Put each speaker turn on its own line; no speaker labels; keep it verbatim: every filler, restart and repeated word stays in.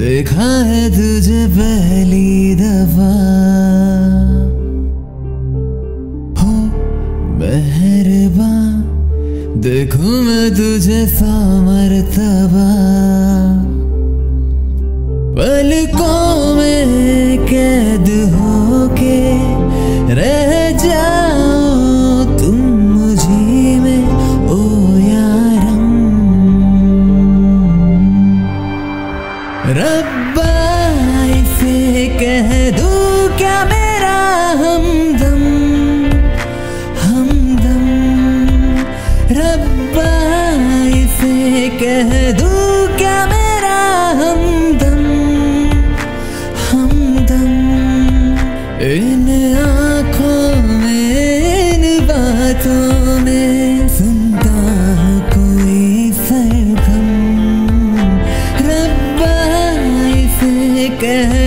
देखा है तुझे पहली दफा, हो मेहरबान देखूं मैं तुझे सौ मर्तबा, पलकों में कैद होके रह जाओ तुम मुझी में ओ यारम। रब्बा इसे कह दूं क्या मेरा हमदम हमदम, रब्बा इसे कह दूं क्या मेरा हमदम हमदम। इन आँखों में इन बातों में सुनता हूँ कोई सरगम, रब्बा इसे कह